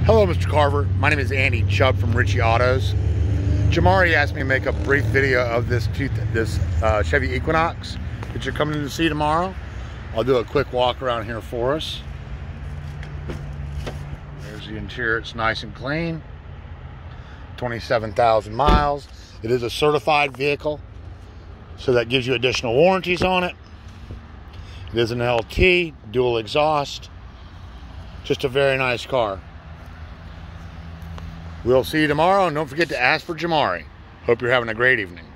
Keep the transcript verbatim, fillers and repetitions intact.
Hello, Mister Carver. My name is Andy Chubb from Ritchie Autos. Jamari asked me to make a brief video of this this uh, Chevy Equinox that you're coming to see tomorrow. I'll do a quick walk around here for us. There's the interior. It's nice and clean. twenty-seven thousand miles. It is a certified vehicle, so that gives you additional warranties on it. It is an L T, dual exhaust. Just a very nice car. We'll see you tomorrow, and don't forget to ask for Jamari. Hope you're having a great evening.